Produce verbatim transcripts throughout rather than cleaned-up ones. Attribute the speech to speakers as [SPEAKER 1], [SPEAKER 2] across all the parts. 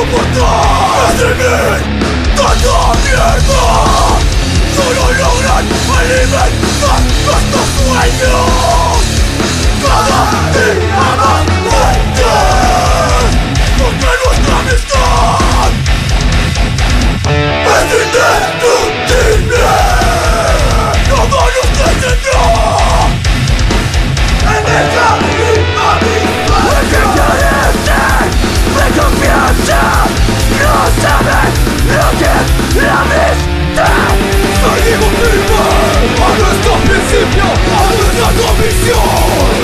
[SPEAKER 1] soportar de mí tanta mierda. Solo logran alimentar nuestros sueños. Cada día más fuerte, porque nuestra amistad es indestructible. Nada nos detendrá. Energía y amistad. El que carece de confianza no sabe lo que es la amistad. Seguimos firmes a nuestro principio, a nuestra convicción.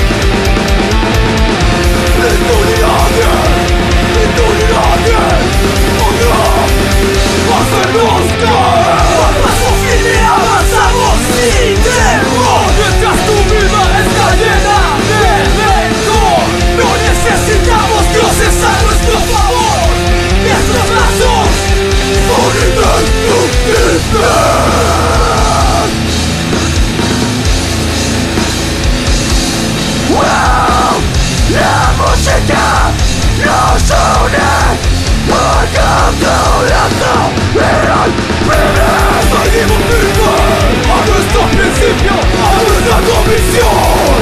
[SPEAKER 1] Impunidad, impunidad, podrá hacernos caer. Paso firme avanzamos sin temor. Mientras tu vida está llena de rencor, no necesitamos dioses a nuestro favor. Nuestros brazos son indestructibles. Wow, la música nos une por completo, pero vivir. Seguimos firmes a nuestro principio, a nuestra convicción.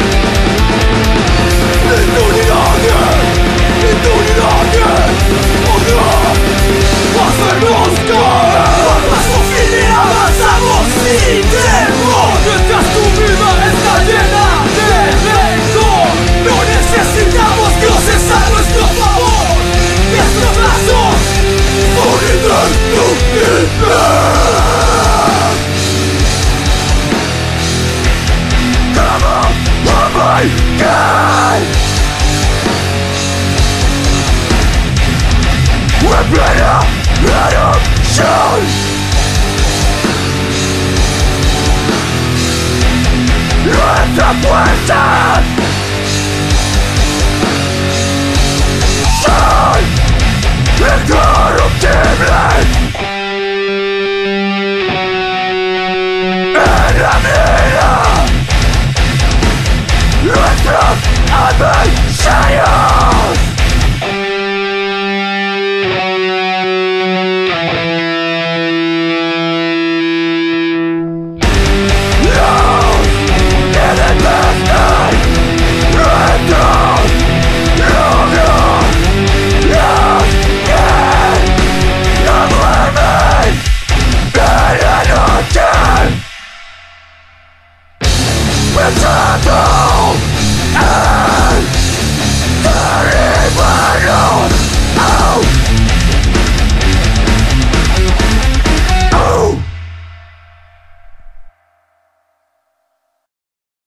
[SPEAKER 1] Impunidad, impunidad, podrá hacernos caer. Paso firme avanzamos sin temor. Mientras tu vida está llena de rencor, no necesitamos dioses a nuestro favor. Nuestros brazos son indestructibles. Come on, oh my God. We're better out of sound. Nuestra fuerza son incorruptibles. En la vida, nuestros adversarios. Return!